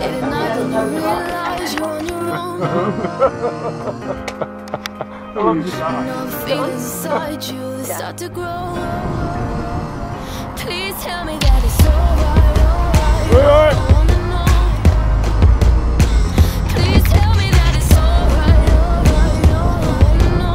Late at night when you realize you're on your own. Now the feelings inside you, they start to grow. Please tell me that it's alright, alright. I wanna know. Please tell me that it's alright, alright. I wanna know.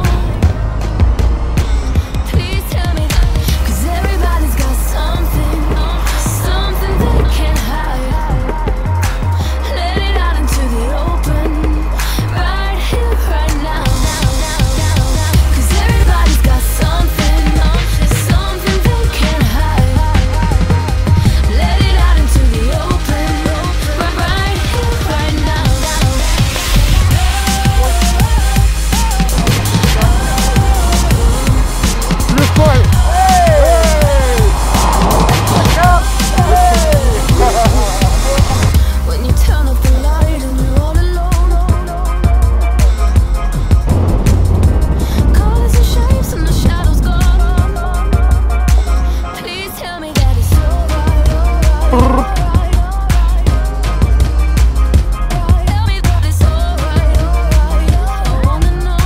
Please tell me that, 'cause everybody's got something, something they can't hide. Let it out into the open, right here, right now. 'Cause everybody's got something, something they can't hide. Let it out into the open, right here, right now. This way! When you turn off the light and you're all alone, colors and shapes and the shadows gone. Please tell me that it's alright, alright. Tell me that it's alright, alright. I wanna know.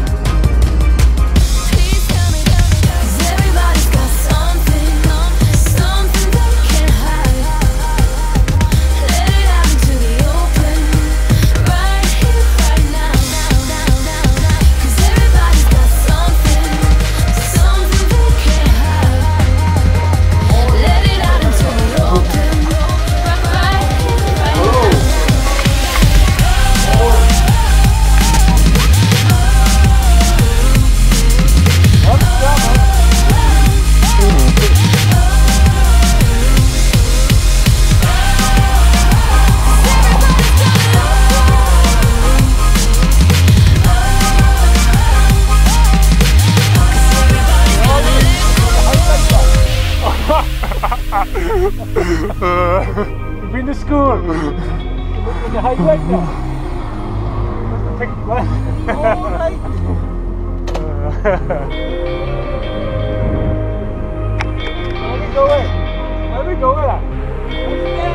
Please tell me that, 'cause everybody's got something, something they can't hide. Let it out into the open, right here, right now. 'Cause everybody's got something, something they can't hide. Let it out into the open, right here, right now. You've been to school. With your high leg now. What's the pink one? Alright. How we go in? How we go in?